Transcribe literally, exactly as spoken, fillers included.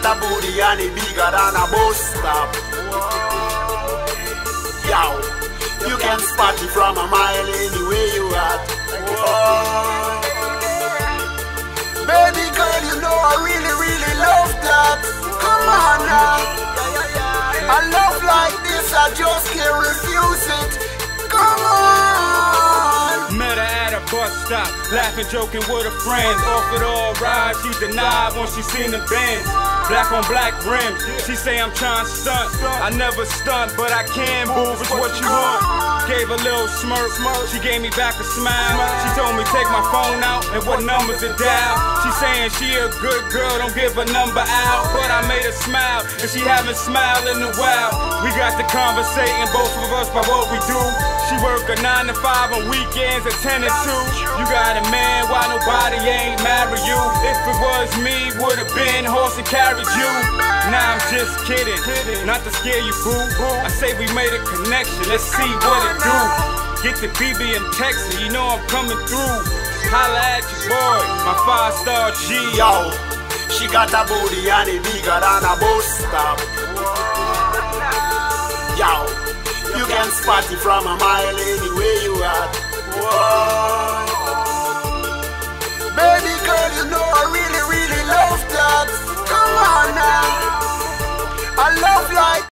got a booty and it bigger than a bus stop. Yo, you can spot it from a mile anywhere you at. Baby girl, you know I really, really love that. Come on now. A love like this, I just can't refuse it. Come on. Met her at a bus stop, laughing, joking with her friends. Offered all rides, she denied when she seen the Benz. Black on black rims, she say I'm trying to stunt. I never stunt, but I can move, it's what you want. Gave a little smirk, she gave me back a smile. She told me take my phone out and what numbers to dial. She saying she a good girl, don't give a number out. But I made her smile, and she haven't smiled in a while. We got to conversating, both of us, about what we do. She work a nine to five on weekends at ten to two. You got a man, why nobody ain't married you? If it was me, would've been horse and carried you. Nah, I'm just kidding, not to scare you, boo. I say we made a connection, let's see what it do. Get the B B and text, you know I'm coming through. Holla at your boy, my five-star G. Yo, she got a booty and it bigger than a bus stop. Yo, you can spot it from a mile anywhere you at. Baby girl, you know I really, really love that. Come on now. I love like